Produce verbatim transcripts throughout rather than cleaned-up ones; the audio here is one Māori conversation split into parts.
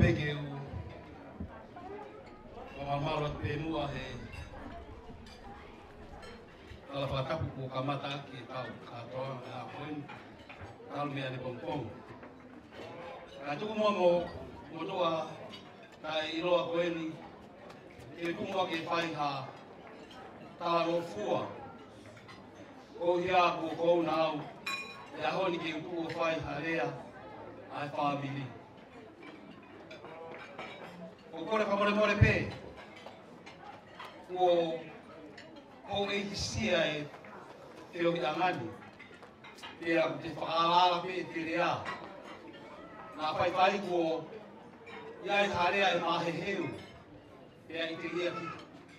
peke u mamalo pe mua he ala fatapu ko kamata ki tau katoa a koin tau me ani pompong ka tuku mo mo mo toa kai iloa koeni e kumwa ke fai ha tala no fua o hia ko ko nau ya honi ke ku fai ha rea ai family o kore ka more more pe o o e sia e te o angani te a te whakaala pe te rea na whai whai ko ia e harea e mahe heu pe a i te rea ki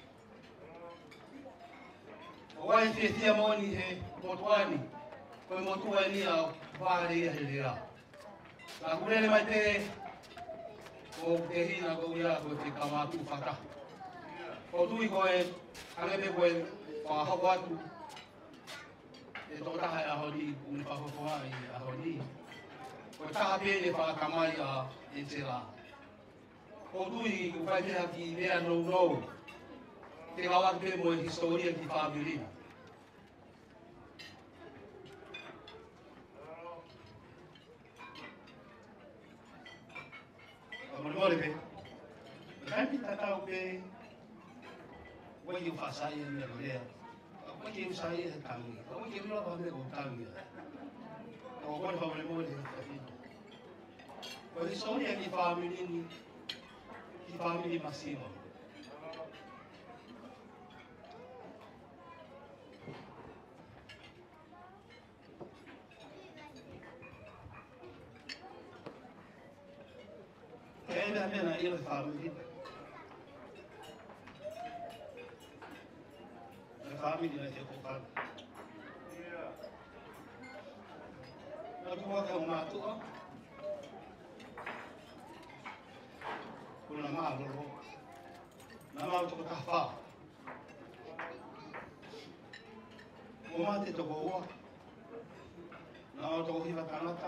o wai te tia moni he motuani koe motuani a whare ia he rea na kurele mai te o te hina ko ia ko te kamatu whaka o tui koe Hange koe whahoko atu e tō taha e ahoni uni whahokoa i ahoni koe taha pēne whakamai a e te rā o tui ku whai teha ki mea nou nou te kawatu pē mo e historia ki whamirina ka mori mori pē kai pi tatau pē Wai eu faço aí na mulher, wai eu saí da caminho, wai eu não vou me contar minha, o quando vamos le morrer, wai só é que família ni, que família massiva. É a minha ilha família. Family na te kokal. Na tua ka una tua. Kuna malo ro. Na malo to ka fa. O mate to ko wa. Na to ko hiva kanata.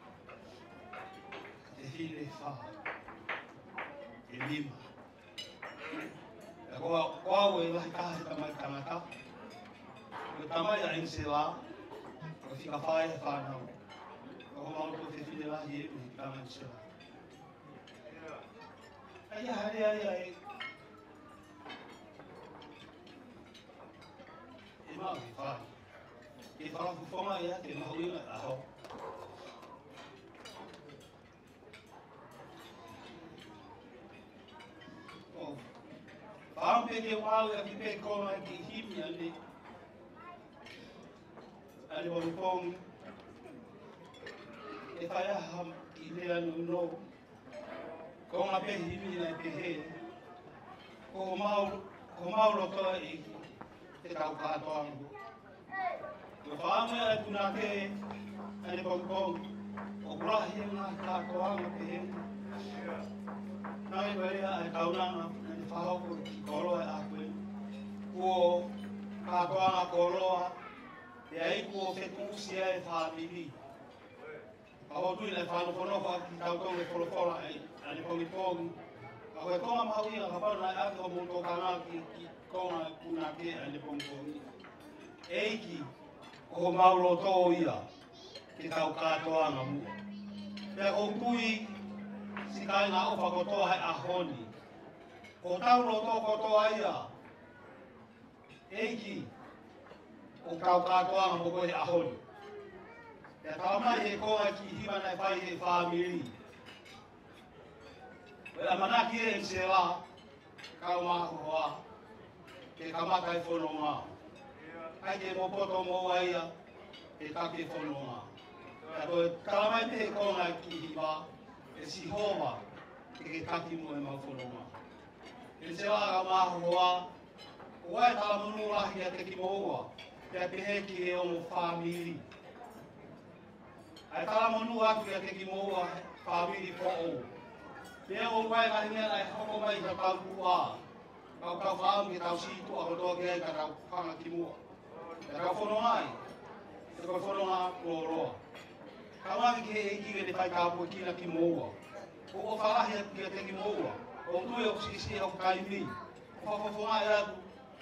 Te hile fa. E lima. Koa koa e lahi kaha ta mai kanata. O tamai a inse la. O fika whae he whanau. O mau to te whine lahi e mi kama inse la. Ai a hare ai ai. E mau ki whae. E wharafu whonga e ate mahuinga aho. Pampe ke wau e kipe kona ki himi ane. Ale wau pong. E whai aha i lea no no. Konga pe himi na pe he. Ko mau, ko mau rotoa i te tau katoa angu. Ko whaame ai tuna ke ane pong pong. O kurahi e ngā katoa angu pe he. Nai warea ai kaunanga. Whahoko ki koroa e akwe. Ko katoanga koroa. Te ai ko whetusia e whamiri. Ka hotui nei whanokorofa ki tautonga e korokola e ane pongi pongi. Ka koe konga mahawinga ka whanu nai ake o mūtō kanga ki konga kuna ke ane pongi pongi. Eiki ko ho mauro tō ia ki tau katoanga mua. Pea hotui si kai ngā uwha kotoa hei ahoni. O tau no toko toa ia. Eiki. O kau katoa ma moko e ahoni. Ia tau mai he koa ki hiwa nei whai he whamiri. Wea manaki e se la. Kau mahu hoa. Ke kamaka e whono ngā. Kai ke mopoto mo ia. Ke kake whono ngā. Ia koe talamai te he koa ki hiwa. E si hoa. Ke kake mo e mau whono ngā. E se waka mahu hoa, o wai tala munu lahi a te ki moua, te pehe ki e omo whamiri. Ai tala munu atu a te ki moua whamiri po o. Pea o wai kahi mea ai hoko mai ka tau kua. Kau kau whaamu ki tau situ a kotoa ki ai ka tau kanga ki mua. E kau whono ai, e kau whono ngā kōroa. Kau angi ki he eiki e te whai kāpua kina ki moua. O o whalahi a ki le tengi moua. O tue o sisi o kaimi. Whawhawhunga e atu.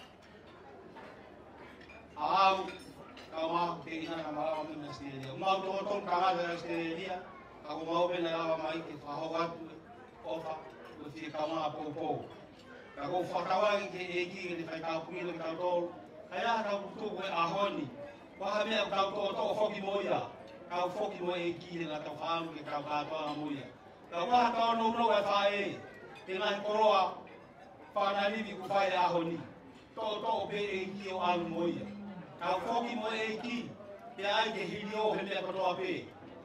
Au, kau mahu ke ina na malawa mina Australia. Umau tō tō tangata na Australia. Kau mau pena lawa mai ke whahau atu ofa. O tia kau maa pōpō. Kau whakawangi ke e ki ke te whai kau pungile ke kau tōru. Kai aha kau putuku e ahoni. Waha mea kau tō tō whoki moia. Kau whoki mo e ki he ngā tau whaanu ke kau kātoa moia. Kau waha kau nou nou e whae. Te ngahi koroa. Whanariwi ku whae e ahoni. Tō tō pe e ki o alu moia. Kau whoki mo e ki. Te ai ke hiri o he mea katoa pe.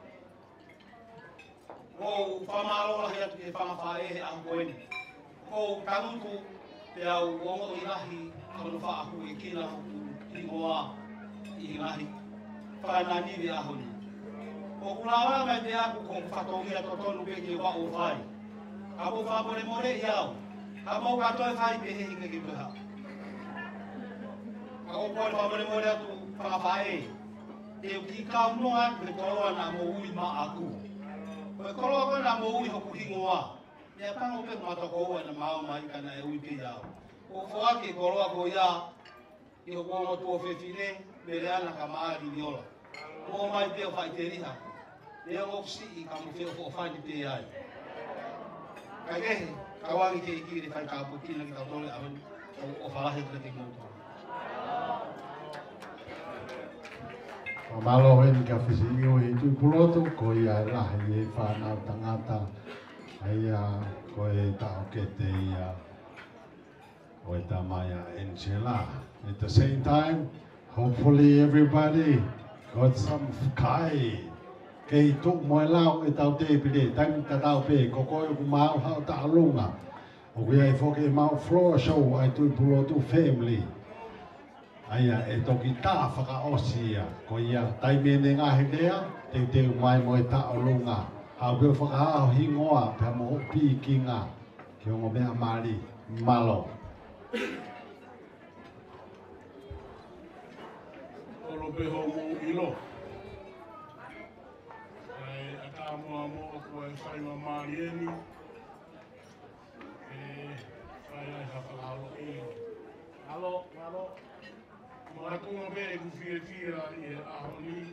Ko whamalola he atu ke whamawhae he ahu koeni. Ko kanutu te au ongo i rahi kanu whaaku e kina i ngoa i ngahi whananiwi ahoni. Ko kulawa mai te aku kong whatongia to tonu pe ke wa o whai. Ka po whapore more i au. Ka mau katoe whai pe he hinga ki peha. Ka o koe whapore more atu whawhae. Te u ki kau noa me koroa na mo ui ma aku. Koe koroa koe na mo ui hoku hingoa. Ia pango pe matoko ua na mao mai kana e ui pe iau. Ko whaake koroa ko ia. I hoko o tua whewhine, me reana ka maari ni ola. Mo mai pe o whai te riha. Lea opsi i ka mo wheo o whai te ai. Ka kehe, ka wangi ke i kiri whai ka putina ki tau tole ahoni o whalahe tua te moutoa. Malo hen ka whisingo i tui puloto ko ia rahi e whanau tangata aia ko e tau ke te ia o e tamaya Angela. At the same time, hopefully everybody got some kai. Kei tuk moe lau e tau te pide, taimi ta tau pe, ko koe ku mau hao ta alunga. O kui ai whoke e mau floor show ai tui puloto family. Aia e toki tā whakaosia, ko ia taimene ngahe lea, te te mai mo e tā alunga. Hau peo whakahao hingoa, pia mo pi ki ngā, ki o ngō mea mari, malo. Olo pe ho mo ilo. Ai ata mo mo ko e whai ma mari eni. E whai ai hawhakahalo ilo. Alo, alo. Mo atunga pe e ku whie whia i e ahoni.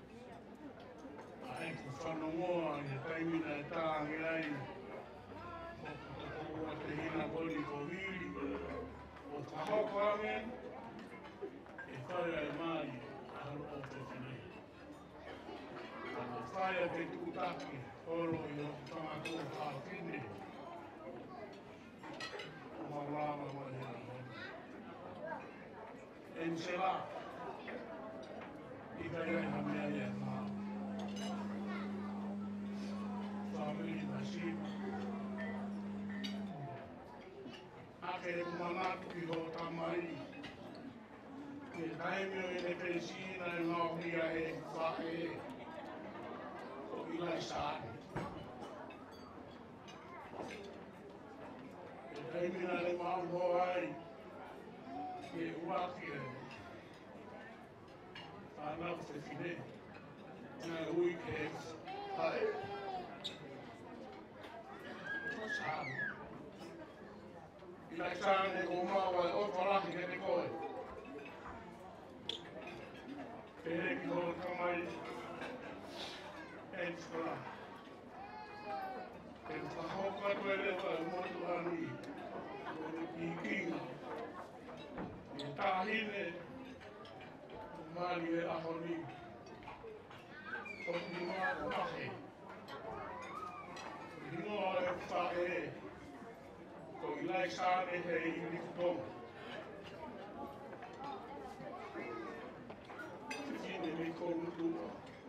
Ai ku whanongoa i e taimina e tāngi ai. Mo ku takoua te hina koni ko wiri. O ka hoko ange. E whai ai mai. Halo o te whinei. Ano whai a te tūtaki. Horo i o tangako hāwhine. O marama mai hea honi. Angela. I kai ai ha mea ia ngā. Whamiri na si. Ake e kumanatu ki ho tamai. Ke taimio e ne peisina e ngā huia e whae. O ilai sāne. Ke taimina e mau ho ai. Ke uaki e. Whanau te whine. Nā ui ke e whae. Ko sāne. Ilai sāne ko maua e o wharahi ke te koe. Pere ki ho tamai. E tira. E whahoka tue rewa e motu ani. I kinga. I tāhine. Mali e ahoni. O ni mā ahe. Hinoa e whae. Ko ilai sāne he i rikutonga. Tine me konu tua.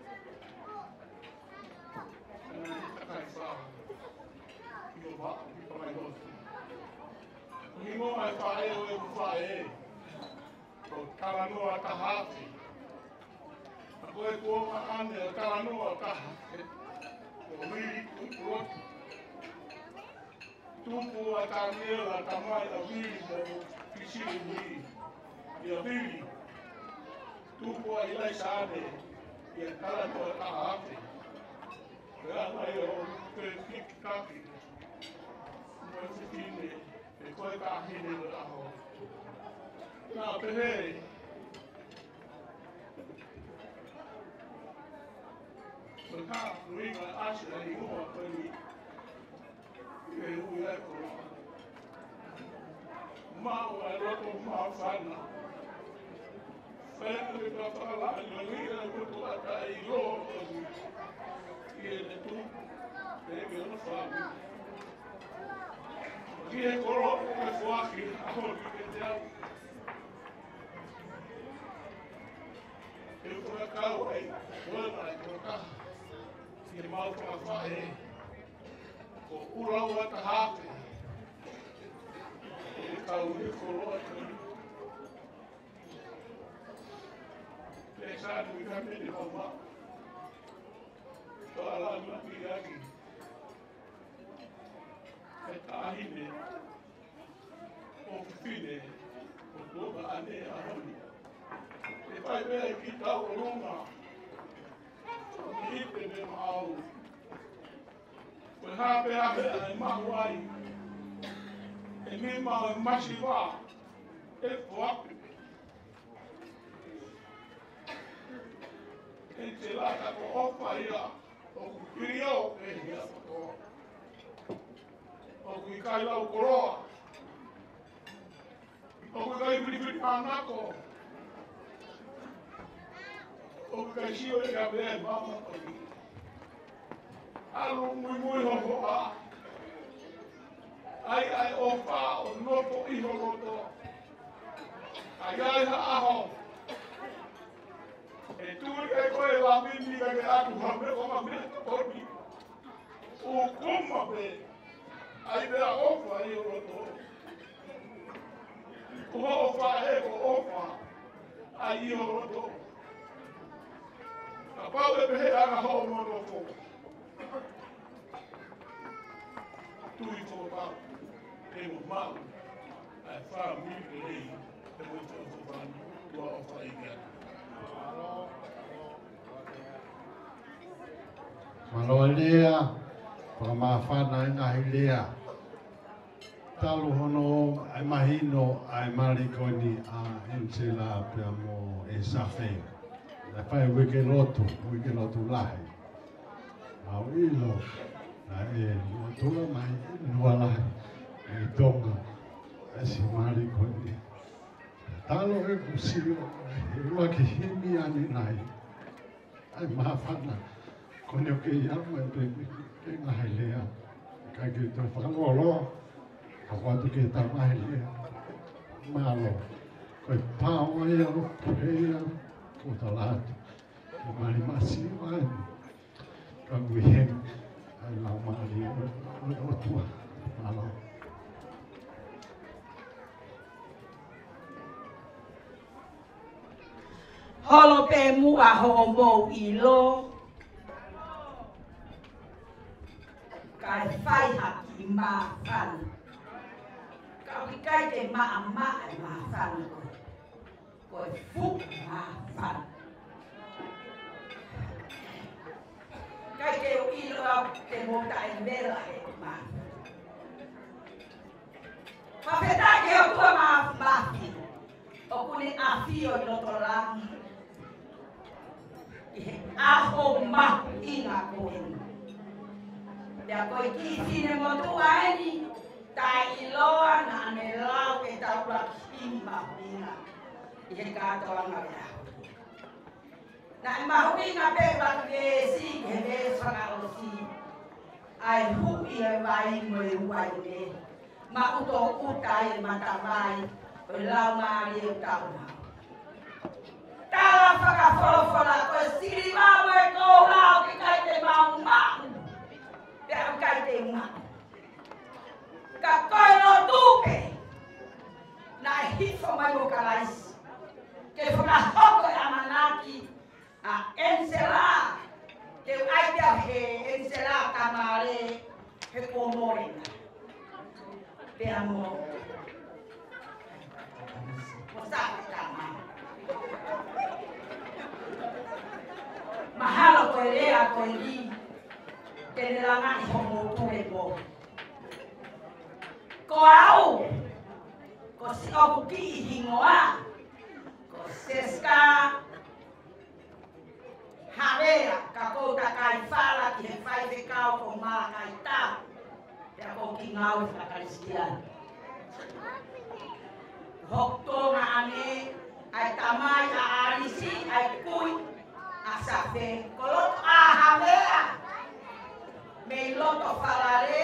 Nā ni takai whaha. Io wā, i parai hotu. Hinoa e whae o e whae. Ko karanoa tahate. A koe kuonga ane o karanoa tahate. Ko miri kukurotu. Tupu a tāmiela tamai a viri mo pisiri miri. I a viri. Tupu a ilai sāne. I a karanoa tahate. Rea mai o te kikitaki. koe whitine, e koe ka ahine le aho. Nā pehe, me kā ruinga ashe i hoa koe ni, e hui e koroa. Mau e roto mau whana. Whena me ka whakalai na ngira kutu ata i roa koe. Ki e ne tu, e me ona whāmi. Ki e koro o me whaki, aho ki ke te au. E kura kau ei, wena e kura kaha. Ki e mau whakawhae, ko urau ata hāte. Kau ni koroa kani. Te sātu i ka mene homa. Ka alanga ki aki. E tāhine. O whine. O tōka ane ahoni. E pai mea ki tau runga. Ki ite me maau. Koe hāpe ahe ai mahu ai. E mi mau e masi wā, e whapi. E te lata ko opa ia, o ku pirio e hia patoa. O ku i kai lau koroa. O ku i kai whiriwhiri pānako. O ku kai sio e ka vea mama o ni. Alu mui mui hoko a. Ai ai o wha o nopo iho roto. Ai ai ha aho. E tūri e koe la mimi ka ke atu hame o ma mea kaponi. O kuma pe. Ai mea o wha iho roto. Ko ho o wha e ko o wha. Ai iho roto. Ka pau e pehe anga ho o mono ko. Tui tō pau. E mo mau, ai wha mi e rei, e mo te o whanu, tua o wha i kia. Maloa lea, whakamawhana i ngahi lea. Talu hono ai mahino ai marikoni a Ensela pia mo e safe. Lai whai wike lotu, wike lotu lahi. Au ilo, lai e tua mai lua lahi. E tonga, e si mari koni. Talo e kusio, e ua ki himi ani nai. Ai mawhana, kone o ke iama e pe ke ngahi lea. Kai ki te whakamolo, ka watu ke ta ngahi lea. Malo, koi pāo ai au pēia, ko ta lātu. Ke mari masi wai. Ka uiheng, ai lau mari o tua. Malo. Holo pe mua ho mo i lo. Kai whai haki mā whanu. Kau ki kai te maa maa e mā whanu koe. Koe fuk mā whanu. Kai te o ilo au te mota e mera e mā. Whawheta ke o tua mā maki. O kune a whio i loto rangi. Aho mahu inga koe. Rea koe ki tine motua eni, tai iloa na ane lau ke tau raki mahu inga. I he katoa nga rea. Na e mahu inga pe raki e si, he me sanga o si. Ai hui e vai mo e uai me. Ma uto utai e matawai, o lau maari e tau na. Tala whakawhorowhora koe siri mau e kou lau ki kai te mau mau. Te au kai te mau. Ka koe no tuke. Na e hifo mai o kalaisi. Ke whakahoko e amanaki a Ensela. Te aipea he Ensela tamare he komorena. Pea mo. Mosaka tamare. Mahalo koe rea koe li, te ne langa i homo tue mo. ko au ko si o ki hingoa ko seska havea ka ko ta kai fala ki he fai te kau ko mala kai ta te ko ki ngau ka kristian hoktonga ane ai tamai a arisi ai kui asafe kolot a havea me loto falare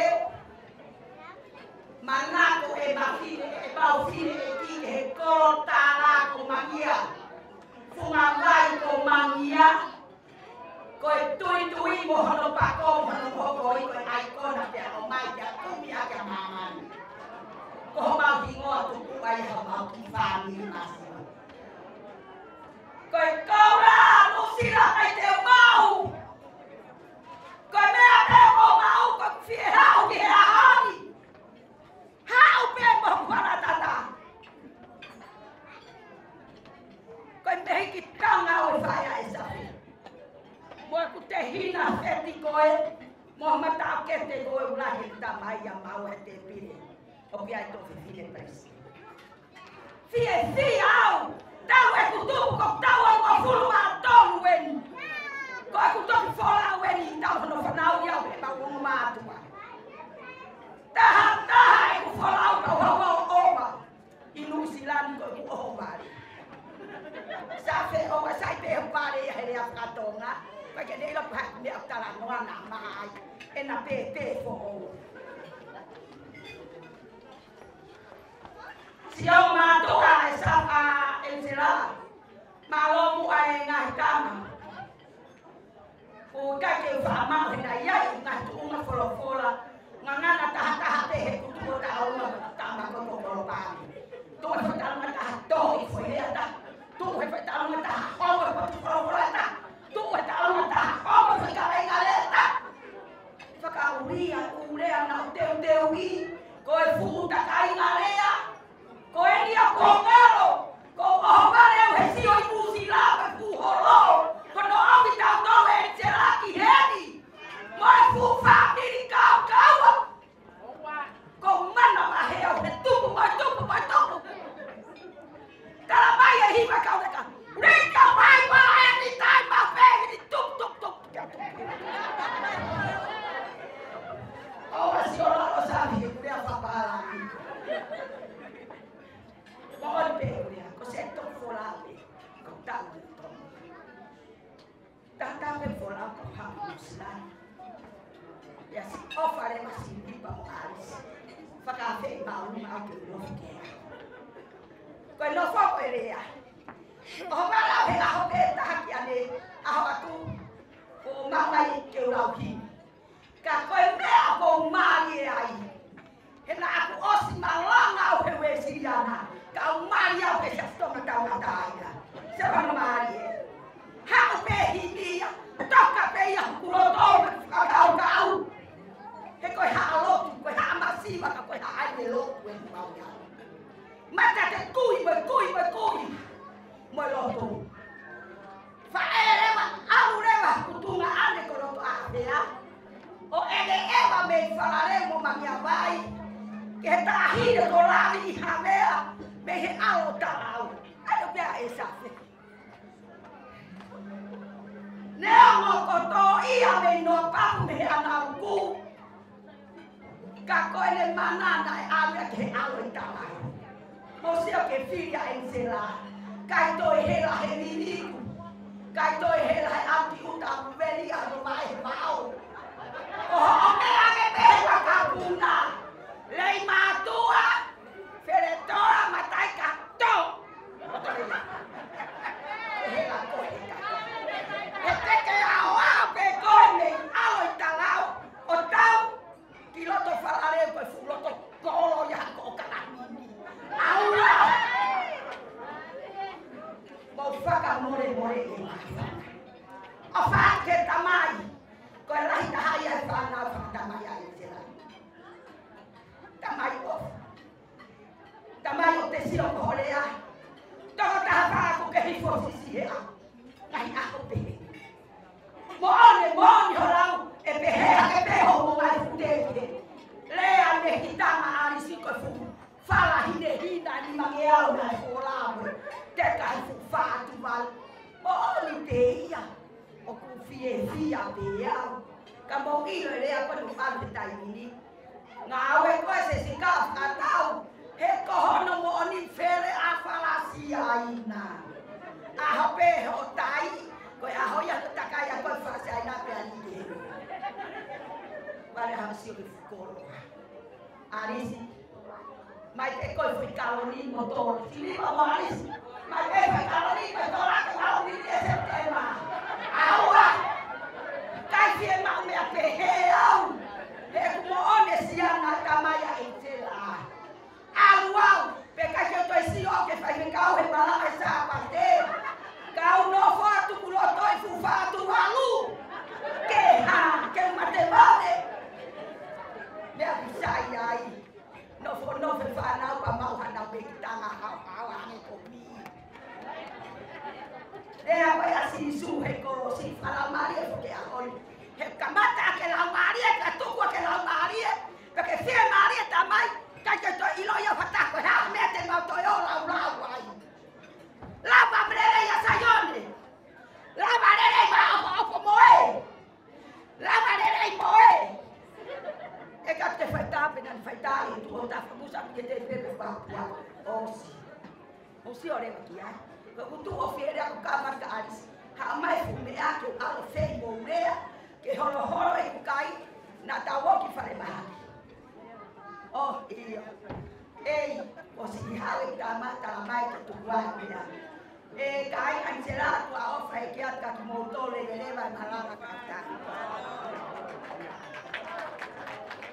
manako e mafine e baufine e ki e kota la ko mangia funga vai ko mangia ko e tui tui mo hono pa ko hono ko ko i ko ai ko na te o mai ya ko mi a ka mama ko ma hingo tu ku ai ha ma ki fa mi masi ko e ko ra no sira ai te mau ko me a te ko mau ko fi ha o ki ha ani ha o pe mo para tata ko me ki tanga o fa ya esa mo ku te hina feti koe mo mata ke te koe ula he ta mai ya mau e te pire o pia to fine presi fie fie au tau e ku tu ko tau ko fulu a tonu wen ko ku to fola wen tau no fanau ya e ba wo ma tu ta ta e ku fola ko ho ho oma inu silani ko ku oma sa fe o wa sai pe pare ya he ya katonga porque nem lo vai me atar no ana mai e na pp fo si o ma to ai sa a ensela ma lo mu ai ngai kama o ka ke fa ma na ya na tu na fo fo la ngana na ta ta te ku tu ta o na ta ma ko ko lo pa to fa ta na ta to fo ya ta to fa ta na ta o fa tu fo fo ta tu e tau ta como se cala galeta fa ka uria uria na teu teu i ko e futa kai galea ko e dia ko ngaro ko o vale o hesi o musila pe fu holo ko no ami ta no e tera ki hedi mo e fu fa ni ka ka ko mana ma he o te tu mo tu mo tu kala mai e hi ma ka ka Rika vai va anytime my baby tuk tuk tuk. Oh, a senhora não sabe que mulher fala. Pode pegar, você é tão forado, contado. Tanta me forado com ramos lá. E assim, ó farei uma simbipa mais. Faca vem mal, mal que não quer. Quando não for querer. O mala he a hope taki ane a hatu o mamai ke urauhi ka koe mea ko mari ai he na aku osi malanga o he we siriana ka mari au ke sastoma ka ngata ai se pa mari ha o pe hinia toka pe ia kulo to ka ka ka au he koe ha alo koe ha masiva ka koe ha ai me lo koe mau ya mata te kui me kui me kui Moloto. Fa ela aureva kutunga ane koloto ahea. O ele eva me falaremo mamia vai. Que tá hire kolari havea me he ao tarau. Ayo bea esa. Neo mo koto ia me no papu me anauku. Kako ele manana e ame ke ao tarau. Mo sio ke filia ensela. Kai toi hela he liliku. Kai toi hela he anti uta veli a do mai mau. O o me age pega kapuna. Lei matua. Feretora matai kato. Hela koi kato. E te ke ao ao pe kone. Alo italau. O tau. Kiloto falare pe fuloto kolo ya ko kanani. Aula. Mau faka more more e mai. O fa ke tamai. Ko rai ta hai ai fa na fa tamai ai tela. Tamai o. Tamai o te sio korea. To ta fa ko ke hi fo si si a. Nai a ko pe. Mo ne mo ni horau e pe he ke pe ho mo mai fu te. Le a ne kitama ari si ko fala hine hina ni mangeau na horawe te kai fu fatu val o ni te ia o ku fie fia te au ka mo i le a ko no pa te tai ni nga we ko se sika ka tau he ko hono mo ni fere a fala si aina a hope ho tai ko a hoya ta kai a ko fa si aina pe ani ke vale ha si ko arisi mai te koi fui kaloni motor sini pa maris mai te fui kaloni motor ka kaloni te se tema aua kai fie ma me ape he au he kumo one siana kamaya intela aua pe ka ke toi si o ke fai me kau he bala ai sa parte kau no foto kulo toi fu fatu walu ke ha ke mate vale me avisai ai no fo no fe fa na pa mau hana be tanga ha ha ane ko mi e a vai assim su he ko si fala maria porque a oi he kamata que la maria que tu que la maria porque se maria tamai ka que to ilo yo fata ko ha mete ma to yo la la ai la pa brere ya sayone la brere ma o o moe la brere moe e ka te faita pena faita e tu ta famusa que te bebe pa pa osi osi ore ki ai ko tu o fiere a ka marca aris ha mai fu me a que a fe mourea que holo holo e kai na ta wo ki fare ma oh ia ei o si hawe ta mata la mai que tu wa mira e kai ansela tu a ofre que a ka mo tole de leva malala ka ta